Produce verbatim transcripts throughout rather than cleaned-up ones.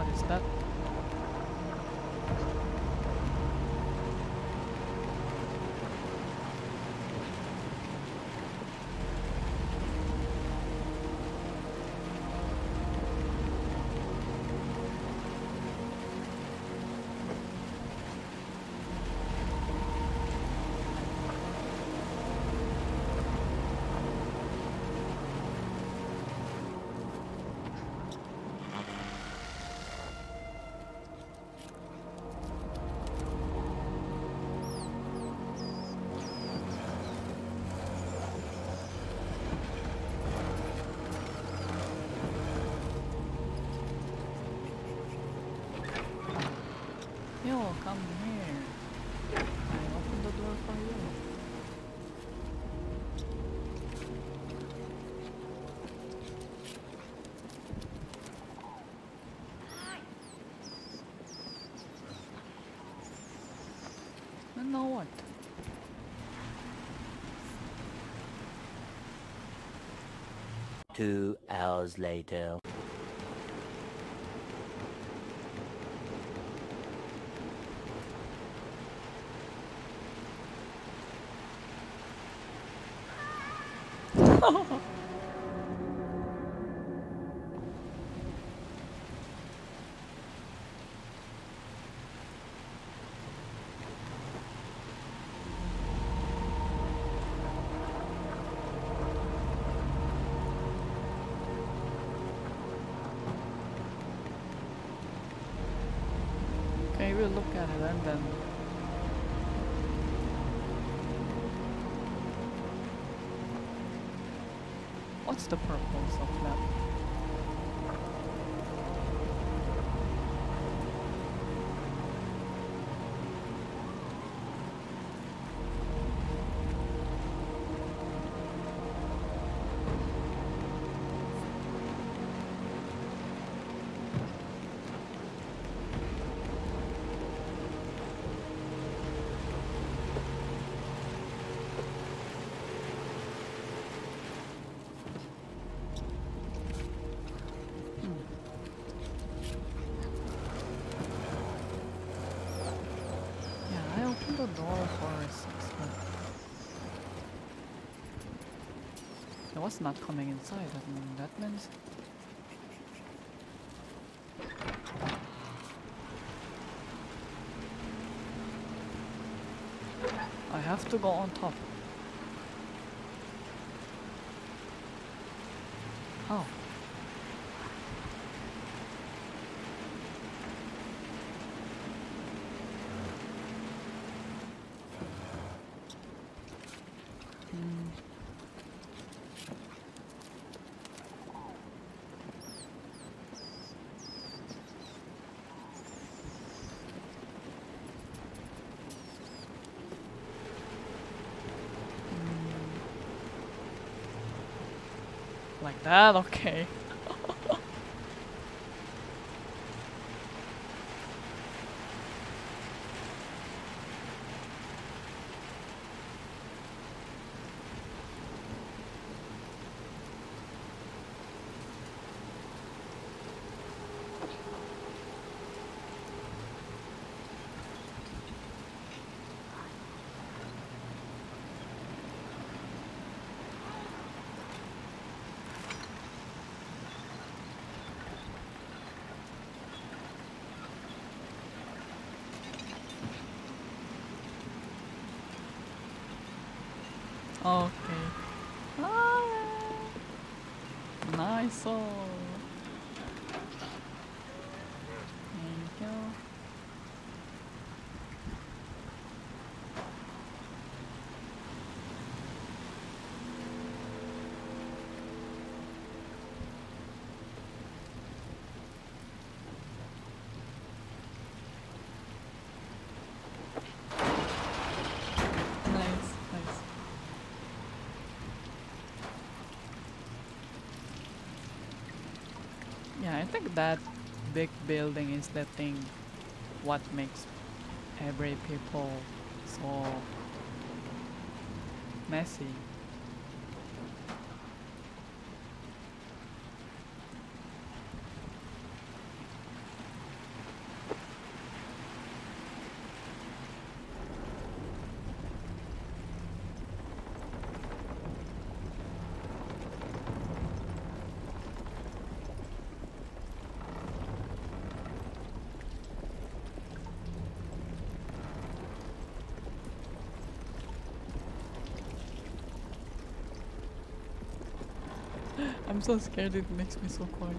is that? Yo, come here. I open the door for you. And now what? Two hours later. Okay, we'll look at it and then. What's the purpose of that? Yeah, I opened the door for a six, but it was not coming inside. And that means I have to go on top. How? Hmm. Like that? Okay. Okay. Ah, nice. Oh. Thank you. Nice, nice. Yeah, I think that big building is the thing what makes every people so messy. I'm so scared it makes me so quiet.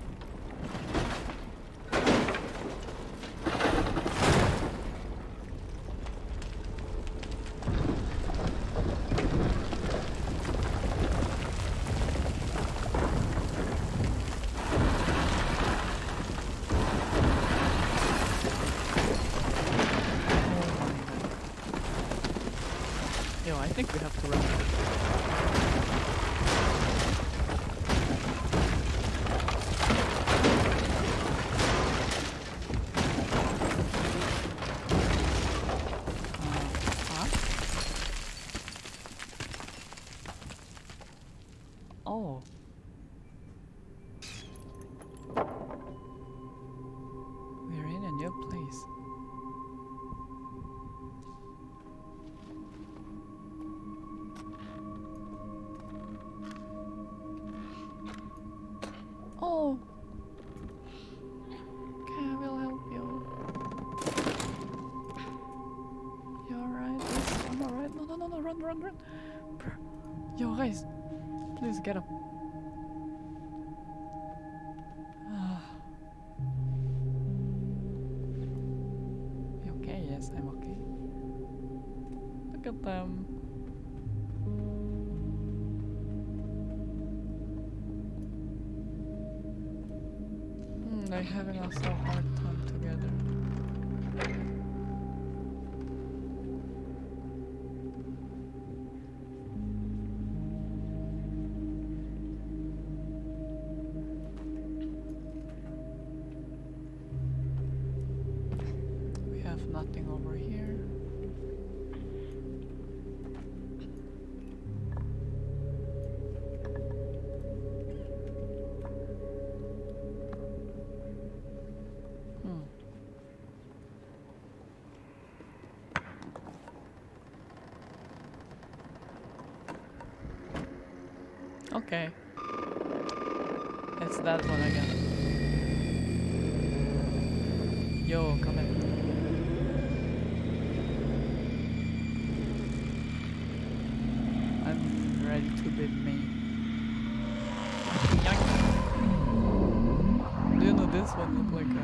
Yo, I think we have to run. Oh. We're in a new place. Oh. Okay, I will help you. You alright? Yes, I'm alright. No, no, no, no, run, run, run. Yo, guys. Please get up. You okay? Yes, I'm okay. Look at them. Hmm, they're having a so hard time together. Nothing over here. Hmm. Okay. It's that one again. Yo, come in. Ready to beat me. Do you know this one look like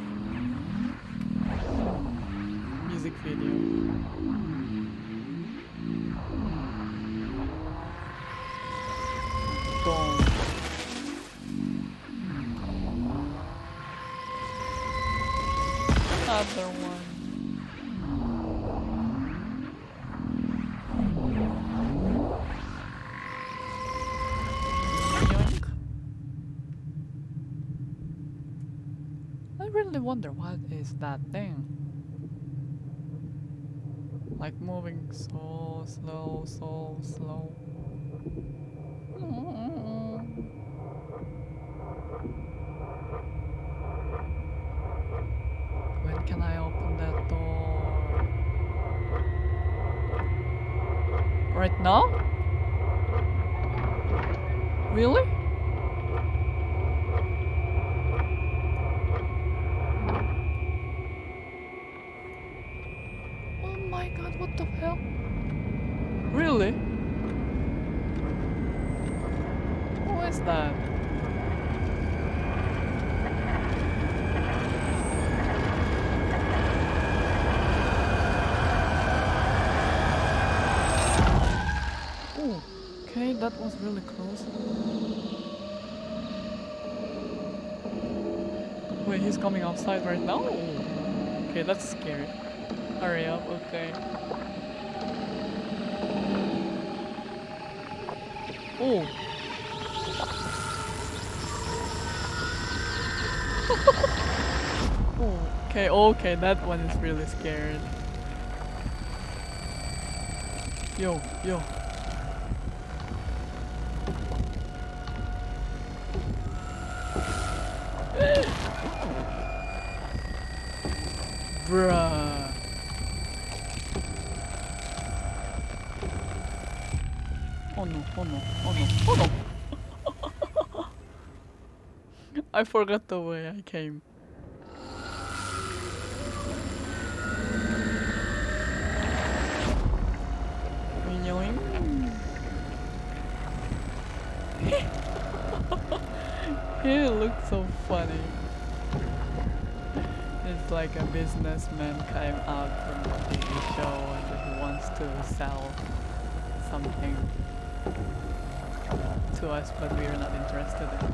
a music video? Boom. Another one. I really wonder what is that thing. Like moving so slow, so slow. When can I open that door? Right now? Really? What the hell? Really? Who is that? Oh, okay, that was really close. Wait, he's coming outside right now? Okay, that's scary. Hurry up, okay. Oh. Oh, okay, okay, that one is really scared. Yo, yo. Bruh. Oh no, oh no, oh no, oh no. I forgot the way I came. He looks so funny. It's like a businessman came out from the T V show and he wants to sell something to us, but we are not interested in.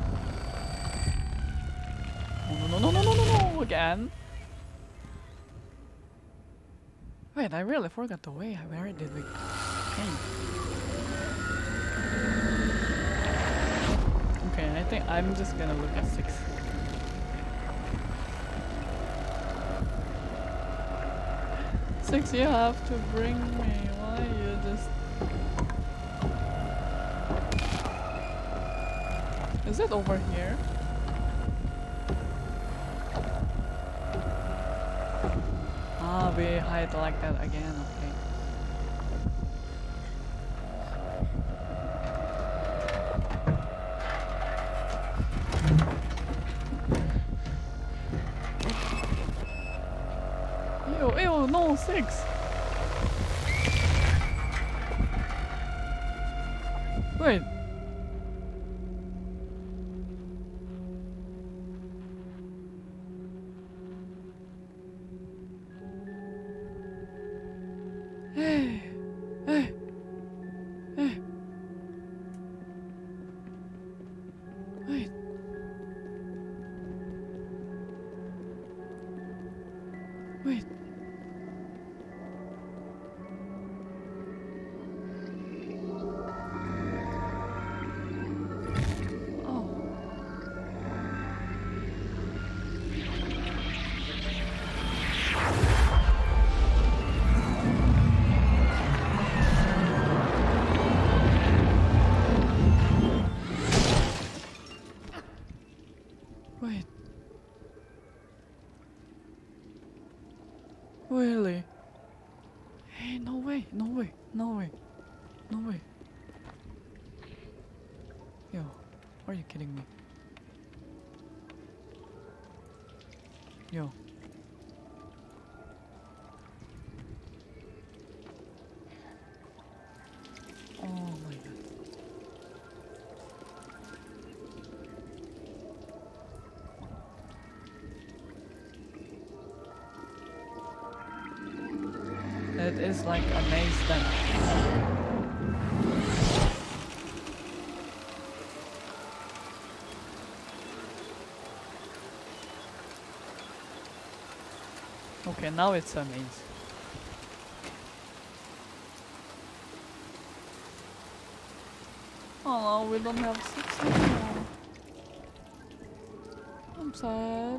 Oh, no, no, no, no, no, no, no, again. Wait, I really forgot the way. Where did we came? Okay, I think I'm just gonna look at six. Six, you have to bring me. Why you just... Is it over here? Ah, we hide like that again, okay. Ew, ew, no, six! Wait. Hey, hey, hey. Wait. Wait. Oh. Wait. Really? Hey, no way, no way, no way, no way. Yo, are you kidding me? Yo. Oh my god. It is like a maze then. Okay, now it's a maze. Oh, we don't have six anymore. I'm sad.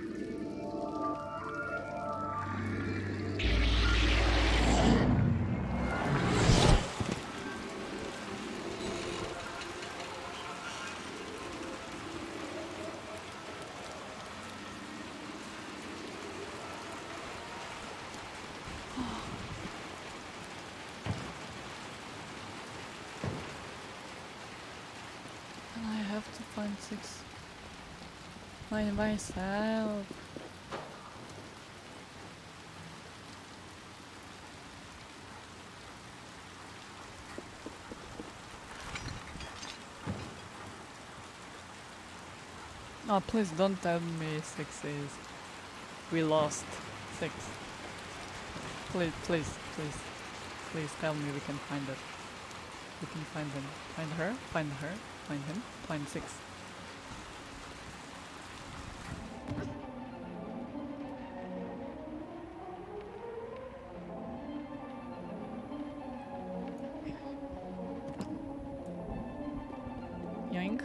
And I have to find six by myself. Oh, please don't tell me six is... We lost six. Please, please, please. Please tell me we can find it. We can find them. Find her, find her, find him, find six. Yoink.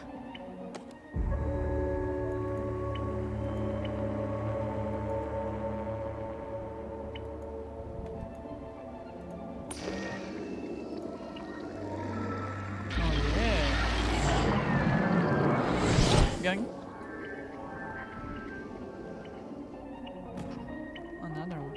Yoink. Another one.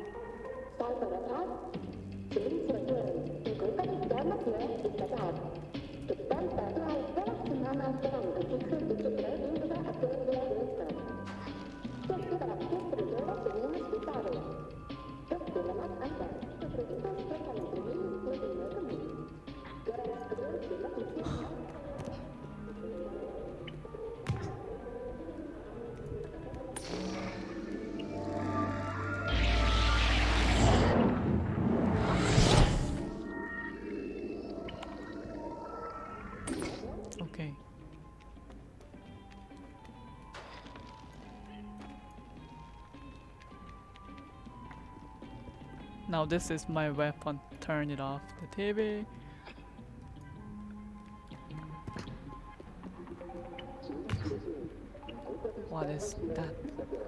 Okay. Now this is my weapon. Turn it off the T V. What is that?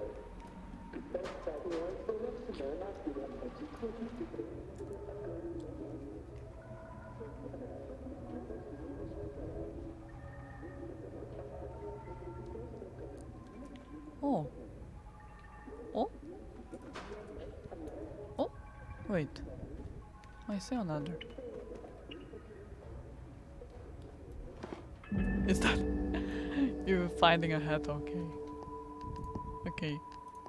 Oh. Oh? Oh? Wait. I see another. Is that you finding a hat? Okay. Okay.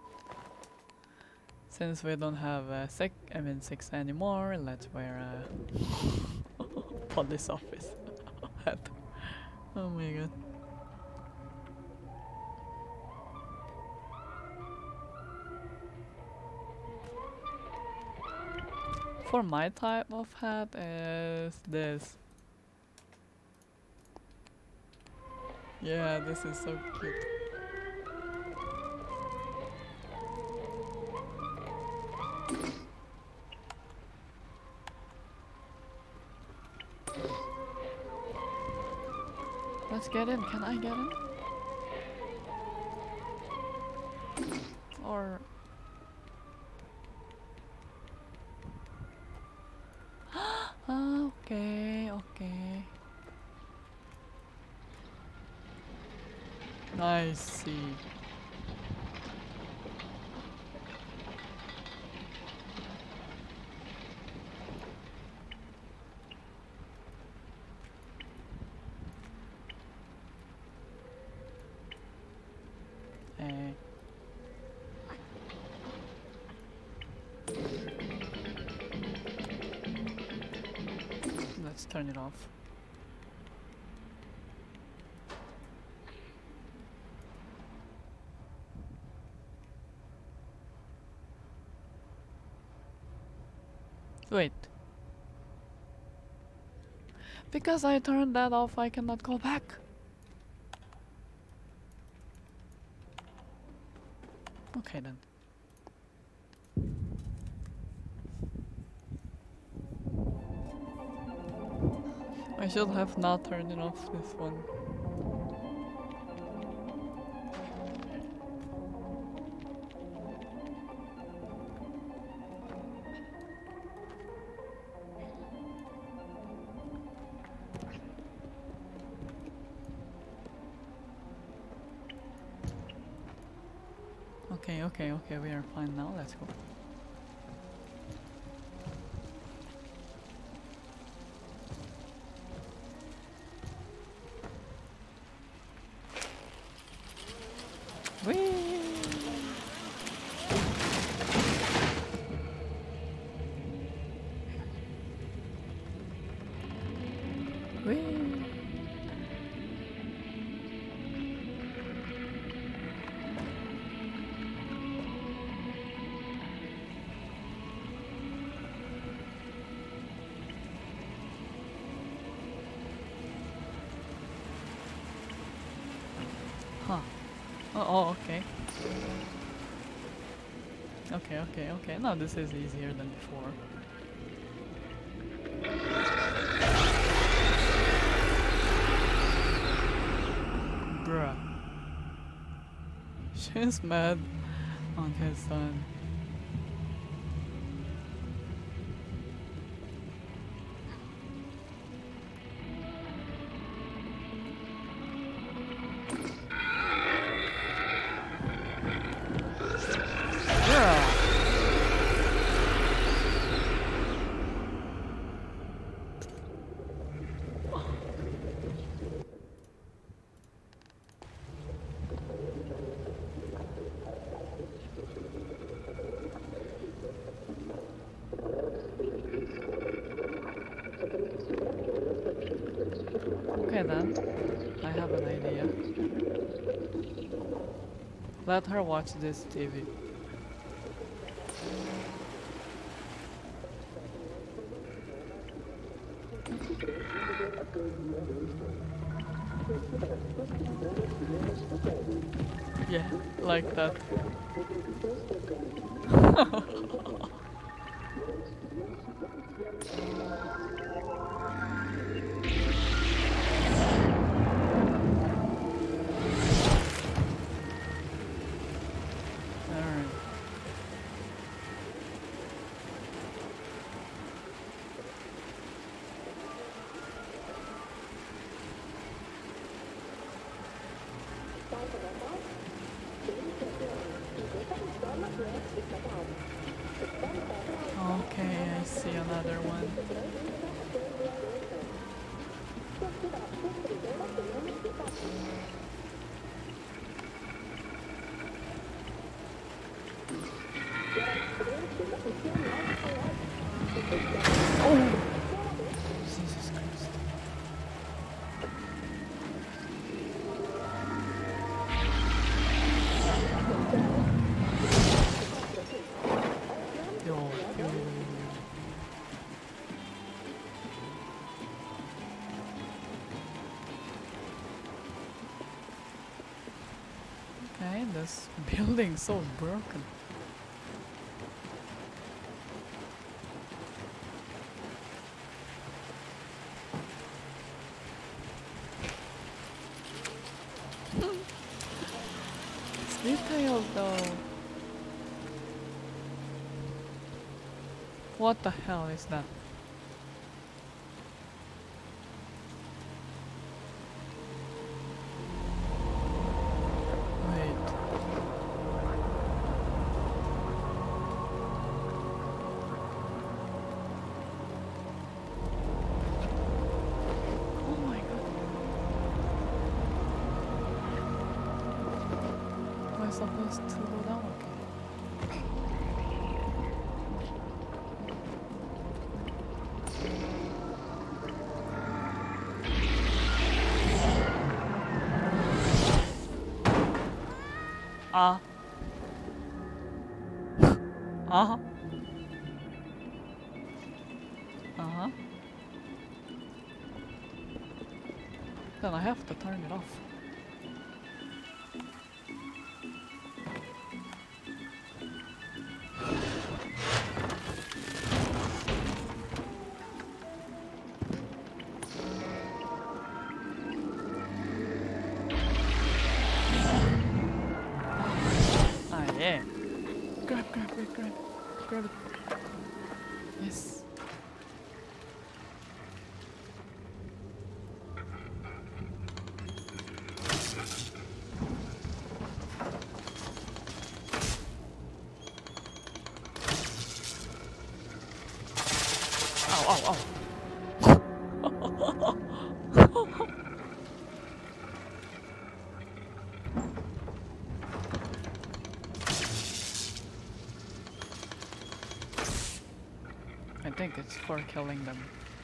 Since we don't have a sec, I mean six anymore, let's wear a police office hat. Oh my god. For my type of hat is this. Yeah, this is so cute. Let's get in. Can I get in? Or... ah, okay, okay. I see. Eh. Let's turn it off. Wait. Because I turned that off, I cannot go back. Okay then. I should have not turned it off this one. Okay, okay, okay, we are fine now, let's go. Whee! Whee! Huh. Oh, oh, okay. Okay, okay, okay. Now this is easier than before. Bruh. She's mad on his son. Okay then, I have an idea. Let her watch this T V. Yeah, like that. Alright. Okay, I see another one. Oh! Jesus Christ. Yo, yo, yo, yo, yo. Okay, this building's so broken. It's detailed though. What the hell is that? Wait. Oh my god. Am I supposed to go down? Okay. Ah. Uh-huh. Uh-huh. Then I have to turn it off. Ah, yeah. Grab, grab, grab, grab. Grab it. Yes. Ow, ow, ow. I think it's for killing them.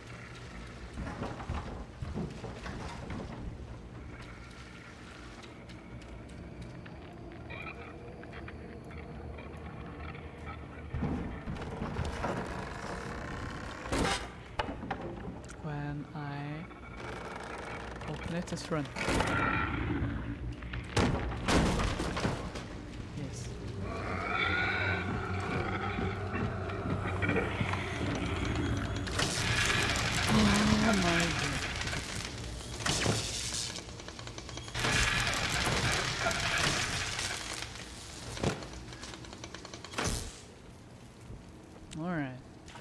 When I open it, just run. Yes. Oh my god. Alright.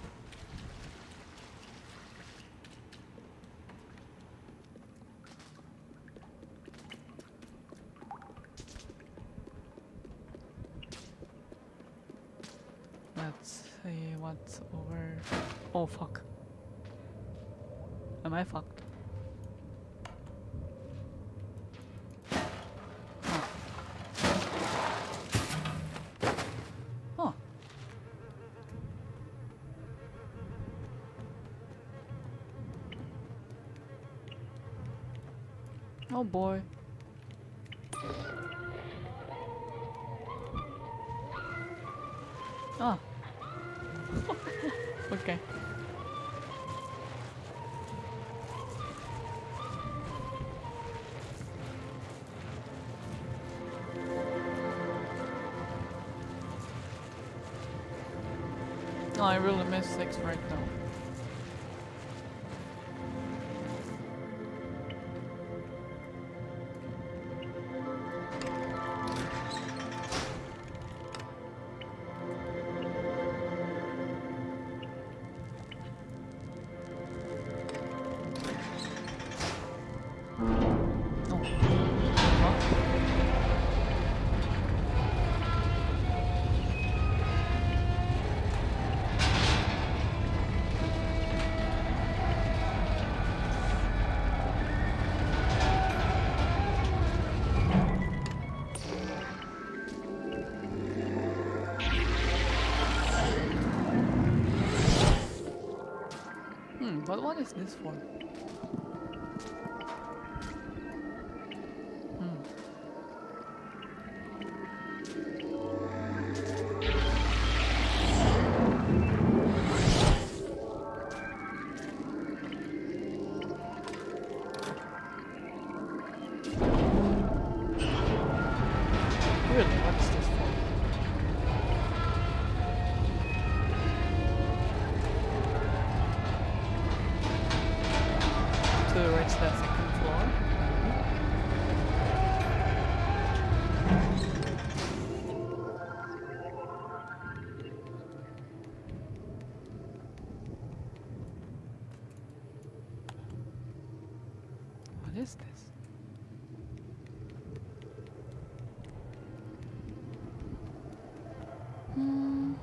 Let's see what's over. Oh fuck. Am I fucked? Oh. Oh. Oh boy. Ah. Okay. I really miss six right now. But what is this for? Hmm. Really, what is this for? To reach the second floor. What is this? Hmm.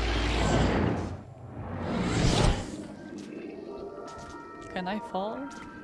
Can I fall?